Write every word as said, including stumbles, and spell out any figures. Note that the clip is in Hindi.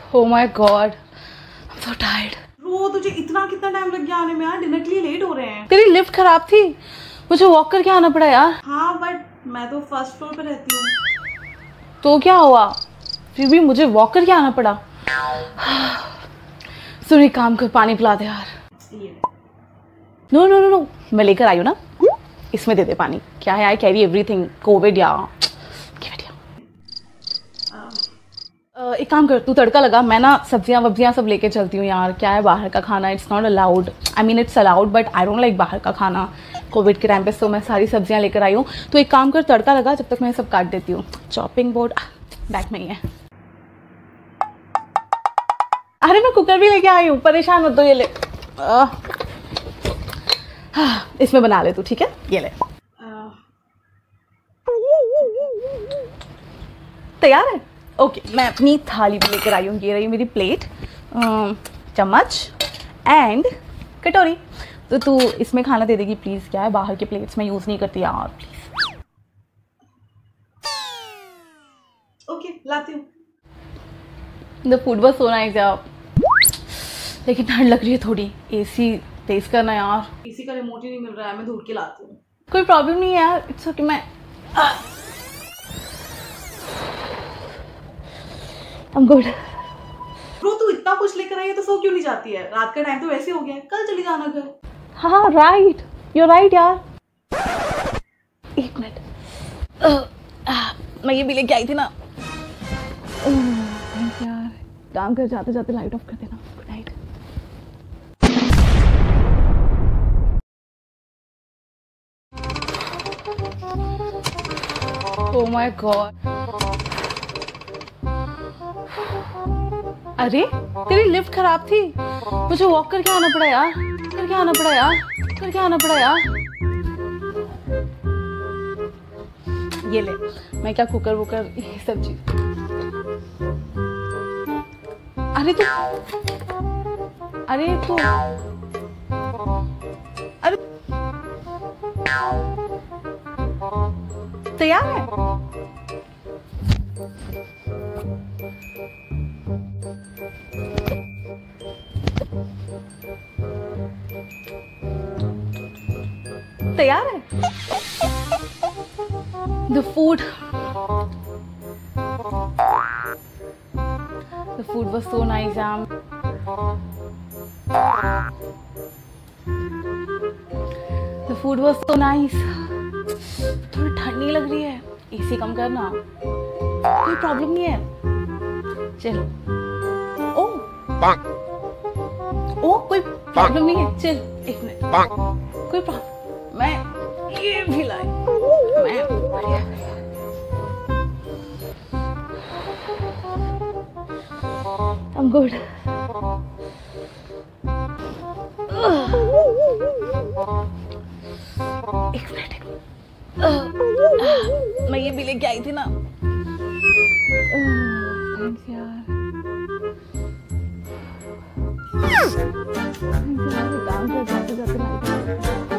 Oh my God, I'm so tired. रो, तुझे इतना कितना टाइम लग गया आने में यार? डिनर के लिए लेट हो रहे हैं। तेरी लिफ्ट खराब थी, मुझे वॉक करके आना पड़ा यार। हाँ बट मैं तो फर्स्ट फ्लोर पे रहती हूँ। तो क्या हुआ, फिर भी मुझे वॉक करके आना पड़ा। सुन एक काम कर, पानी पिला दे यार। नो नो नो नो मैं लेकर आई हूँ ना, इसमें दे दे पानी। क्या है, आई कैरी एवरीथिंग। कोविड या Uh, एक काम कर, तू तड़का लगा, मैं ना सब्जियां वब्जियां सब लेके चलती हूँ यार। क्या है बाहर का खाना, it's not allowed. I mean it's allowed but I don't like बाहर का खाना कोविड के टाइम पे। तो मैं सारी सब्जियां लेकर आई हूँ। तो एक काम कर, तड़का लगा, जब तक मैं सब काट देती हूँ। चॉपिंग बोर्ड बैग में ही है। अरे मैं कुकर भी लेके आई हूँ, परेशान हो तो ये ले। आ, हाँ, इसमें बना ले तू, ठीक है? ये ले। तैयार है? ओके okay, मैं अपनी थाली भी लेकर आई हूँ। ये रही मेरी प्लेट, चम्मच एंड कटोरी। तो तू इसमें खाना दे देगी प्लीज़। क्या है, बाहर के प्लेट्स में यूज़ नहीं करती यार, प्लीज़। ओके okay, लाती हूँ। The food was so nice यार, लेकिन ठंड लग रही है थोड़ी। एसी तेज करना यार। एसी का रिमोट ही नहीं मिल रहा है, मैं ढूंढ के लाती हूँ। कोई प्रॉब्लम नहीं है यार, इट्स ओके। मैं I'm good. ब्रो तू इतना कुछ लेकर आई है तो सो क्यों नहीं जाती है? रात का टाइम तो वैसे हो गया है, कल चली जाना घर। हाँ राइट, यू राइट यार। एक मिनट, मैं ये भी लेके आई थी ना। थैंक्स यार। काम कर जाते जाते लाइट ऑफ कर देना। Good night. Oh my God. अरे तेरी लिफ्ट खराब थी, मुझे वॉक करके आना पड़ा यार। करके आना पड़ा यार करके आना पड़ा यार। ये ले, मैं क्या कुकर वुकर ये सब चीज। अरे तू अरे तू अरे तैयार है? तैयार है? The food The food was so nice यार। The food was so nice। थोड़ी ठंड नहीं लग रही है? एसी कम करना, कोई प्रॉब्लम नहीं है। चल। ओ ओ कोई प्रॉब्लम नहीं है, चल एक मिनट। कोई प्रॉब्लम, मैं ये भी लाई। मैं बढ़िया I'm good। एक मिनट, मैं ये भी लेके आई थी ना। थैंक्स यार। थैंक्स यार, काम कर जाते जाते